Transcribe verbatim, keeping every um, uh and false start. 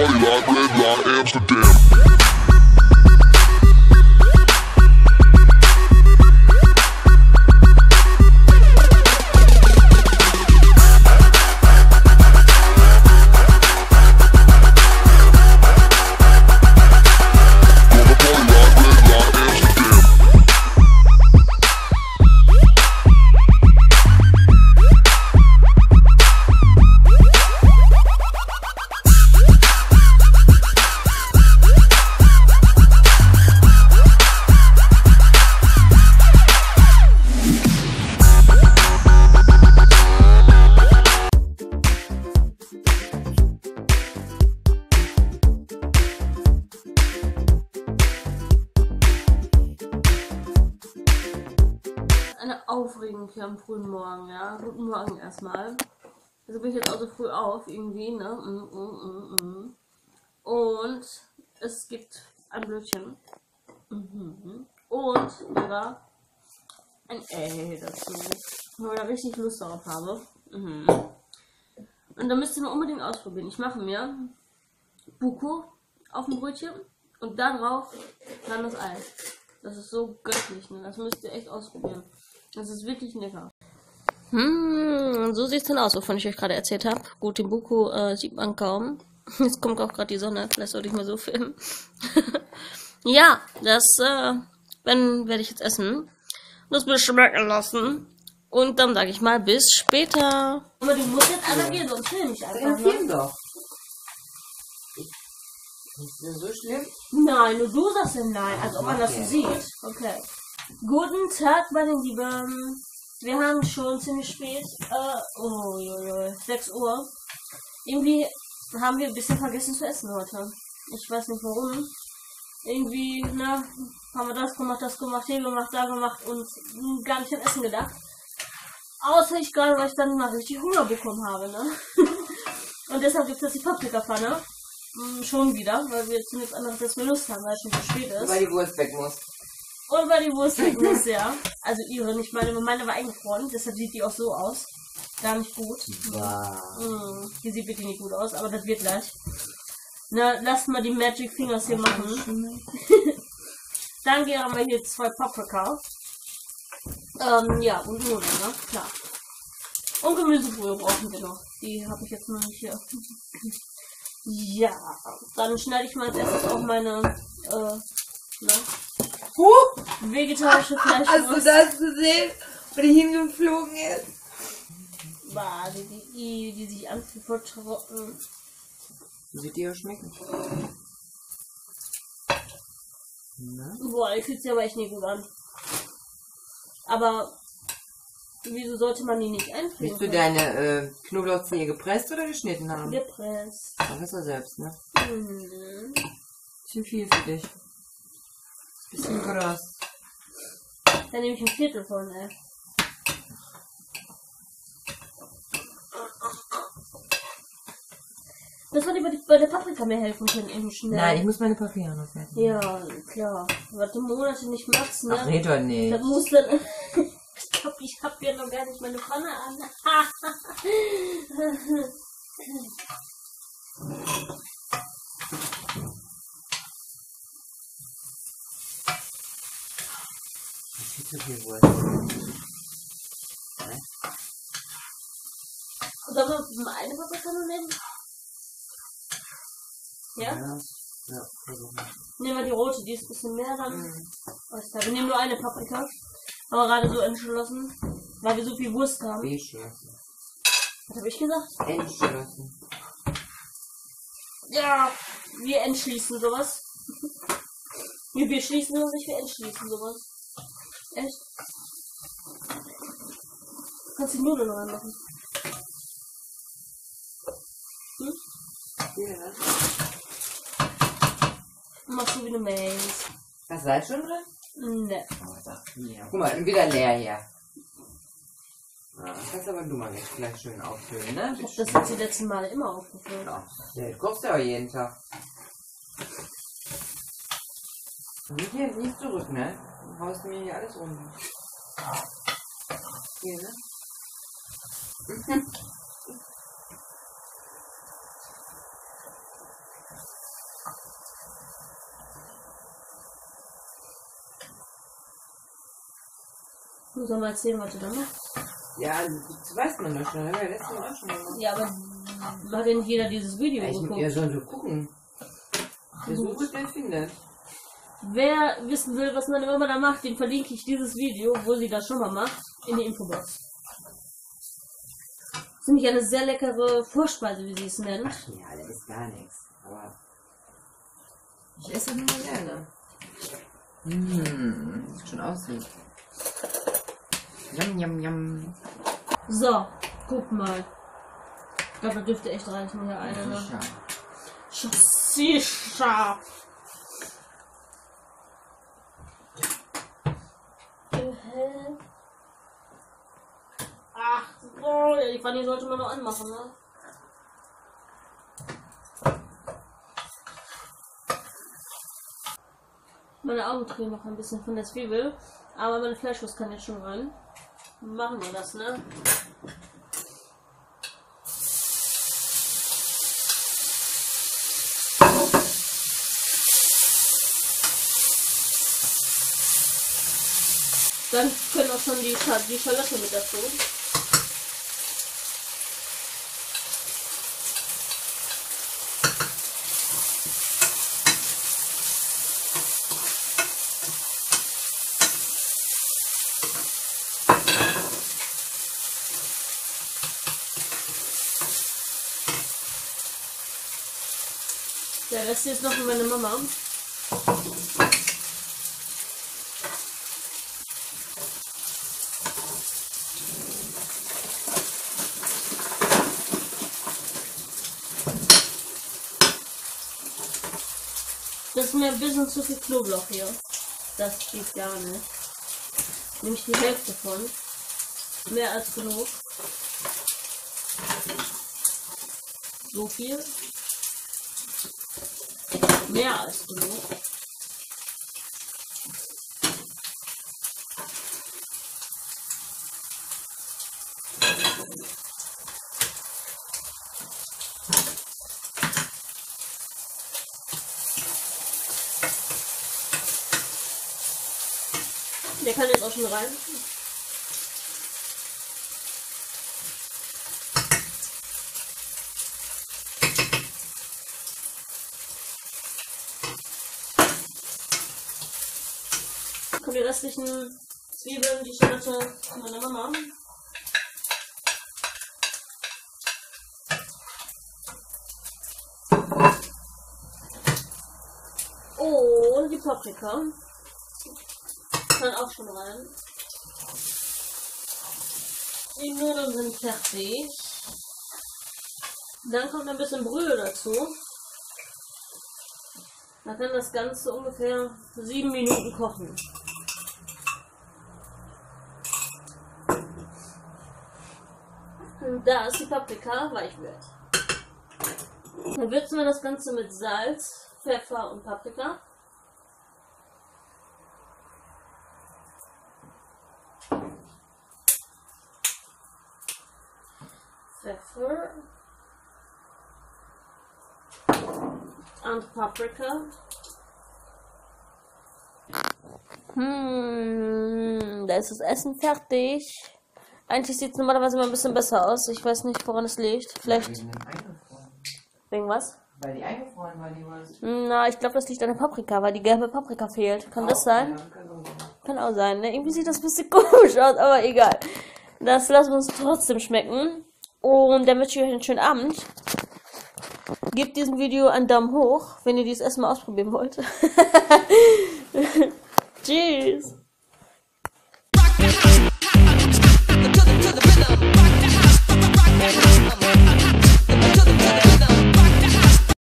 party like Red Light Amsterdam. Eine Aufregung hier am frühen Morgen, ja. Guten Morgen erstmal. Also bin ich jetzt auch so früh auf, irgendwie, ne? Mm, mm, mm, mm. Und es gibt ein Brötchen. Mhm. Und sogar ein Ei dazu. Wo ich da richtig Lust darauf habe. Mhm. Und da müsst ihr mal unbedingt ausprobieren. Ich mache mir Buko auf dem Brötchen und da drauf dann das Ei. Das ist so göttlich, ne? Das müsst ihr echt ausprobieren. Das ist wirklich lecker. Hm, so sieht es dann aus, wovon ich euch gerade erzählt habe. Gut, den Buko äh, sieht man kaum. Jetzt kommt auch gerade die Sonne, vielleicht sollte ich mal so filmen. Ja, das äh, wenn, werde ich jetzt essen. Das beschmecken lassen. Und dann sage ich mal bis später. Aber du musst jetzt einmal gehen, sonst film ich einfach. Dann film doch. Ist das so schlimm? Nein, nur du sagst denn nein, als ob man das so sieht. Okay. Guten Tag, meine Lieben. Wir haben schon ziemlich spät, äh, oh, jo, jo, sechs Uhr. Irgendwie haben wir ein bisschen vergessen zu essen heute. Ich weiß nicht warum. Irgendwie, ne, haben wir das gemacht, das gemacht, hier gemacht, da gemacht und gar nicht an Essen gedacht. Außer ich gerade, weil ich dann mal richtig Hunger bekommen habe, ne. Und deshalb gibt es jetzt die Paprikapfanne. Schon wieder, weil wir jetzt nichts anderes als wir Lust haben, weil es schon so spät ist. Weil die Wurst weg muss. Und weil die Wurst weg muss, ja. Also ihre, nicht meine, meine war eingefroren, deshalb sieht die auch so aus. Gar nicht gut. Wow. Mm, die sieht wirklich nicht gut aus, aber das wird gleich. Na, lasst mal die Magic Fingers hier machen. Dann haben wir hier zwei Paprika. Ähm, ja, und Nudeln, ne? Klar. Und Gemüsebrühe brauchen wir noch. Die habe ich jetzt noch nicht hier. Ja, dann schneide ich mal als erstes auch meine äh, ne, Huh? vegetarische Fleischwurst. Hast du das gesehen, wo die hingeflogen ist? Bah, die, die, die sich anfühlt voll trocken. Wird die auch schmecken? Na? Boah, die fühlt sich aber echt nicht gut an. Aber wieso sollte man die nicht einfrieren? Willst du deine äh, Knoblauchzehe gepresst oder geschnitten haben? Gepresst. Ach, das war selbst, ne? Mhm. Bisschen viel für dich. Bisschen groß. Dann nehme ich ein Viertel von, ey. Das war die bei der Paprika mir helfen können, eben schnell. Nein, ich muss meine Paprika noch fertig. Ja, klar. Was du Monate nicht machst, ne? Ach, red doch nicht. Das muss dann... Ich glaube, ich habe ja noch gar nicht meine Pfanne an. Viel zu viel Wurst. Sollen wir mal eine Paprika nur nehmen? Ja? Ja. Ja, versuchen. Nehmen wir die rote, die ist ein bisschen mehr dann. Mhm. Wir nehmen nur eine Paprika. Haben wir gerade so entschlossen, weil wir so viel Wurst haben. Beschlossen. Was habe ich gesagt? Entschlossen. Ja, wir entschließen sowas. Wir, wir schließen sowas nicht, wir entschließen sowas. Echt? Du kannst die Nudeln reinmachen. Hm? Ja. Machst du wie eine Maze. Hast du Salz schon drin? Ne. Ja. Guck mal, wieder leer hier. Ja, das kannst aber du mal jetzt gleich schön auffüllen, ne? Ich hab das jetzt die letzten Male immer aufgefüllt. Ja, du kochst ja auch jeden Tag. Und nicht hier nicht zurück, ne? Du haust mir hier alles runter. Hier, ne? Du soll mal erzählen, was du da machst. Ja, das weiß man doch schon. Haben wir letztes Mal auch schon gemacht. Ja, aber hat denn jeder dieses Video Ja, ich, geguckt? ja, sollen wir gucken. Der sucht, der findet. Wer wissen will, was meine Mama da macht, den verlinke ich dieses Video, wo sie das schon mal macht, in die Infobox. Das ist nämlich eine sehr leckere Vorspeise, wie sie es nennt. Ach ja, das ist gar nichts. Aber ich esse das immer gerne. Mmh, sieht schon aus wie. Yum, yum, yum. So, guck mal. Ich glaube, da dürfte echt reichen. Hier eine. Ne? Sicher. Ach so, die Pfanne sollte man noch anmachen, ne? Meine Augen kriegen noch ein bisschen von der Zwiebel, aber meine Fleischwurst kann jetzt schon rein. Machen wir das, ne? Dann können auch schon die, Sch die Schalotte mit dazu. Der Rest ist noch für meine Mama. Das ist mir ein bisschen zu viel Knoblauch hier. Das geht gar nicht. Nehme ich die Hälfte von. Mehr als genug. So viel. Mehr als genug. Der kann jetzt auch schon rein. Kommen die restlichen Zwiebeln, die Schalotte von meiner Mama. Und die Paprika. Kann auch schon rein. Die Nudeln sind fertig. Dann kommt ein bisschen Brühe dazu. Dann kann das Ganze ungefähr sieben Minuten kochen. Und da ist die Paprika weich wird. Dann würzen wir das Ganze mit Salz, Pfeffer und Paprika. Pfeffer und Paprika. Hm, da ist das Essen fertig. Eigentlich sieht es normalerweise mal ein bisschen besser aus. Ich weiß nicht, woran es liegt. Vielleicht wegen was? Weil die eingefroren war, die was. Na, ich glaube, das liegt an der Paprika, weil die gelbe Paprika fehlt. Kann das sein? Kann auch sein, ne? Irgendwie sieht das ein bisschen komisch aus, aber egal. Das lassen wir uns trotzdem schmecken. Und dann wünsche ich euch einen schönen Abend. Gebt diesem Video einen Daumen hoch, wenn ihr dieses Essen mal ausprobieren wollt.